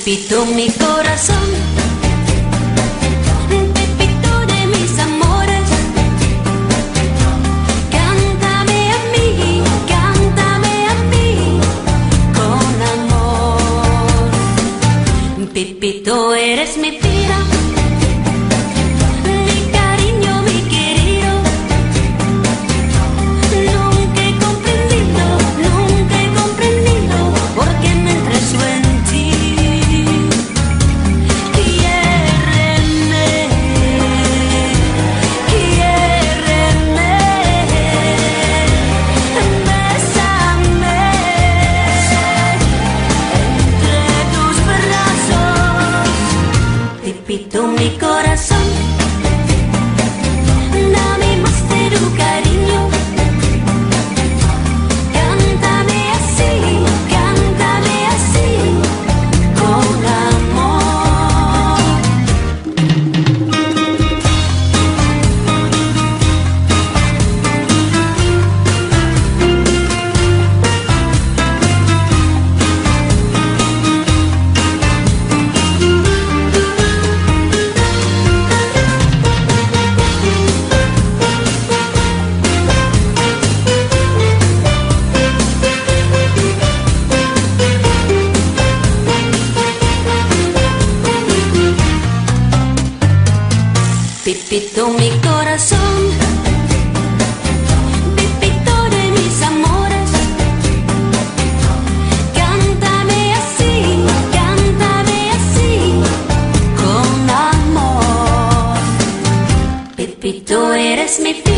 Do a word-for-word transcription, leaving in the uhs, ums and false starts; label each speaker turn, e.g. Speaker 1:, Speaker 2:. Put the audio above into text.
Speaker 1: Pepito, mi corazón, Pepito de mis amores, cántame a mí, cántame a mí con amor. Pepito, eres mi vida, mi cariño, mi querido. Nunca he comprendido, nunca he comprendido por qué me entreso en ti. Quiéreme, quiéreme, bésame entre tus brazos. Pepito, mi corazón, dame más de tu cariño. Cántame así, cántame así con amor. Pepito, mi corazón, Pepito de mis amores, cántame así, cántame así con amor. Pepito, eres mi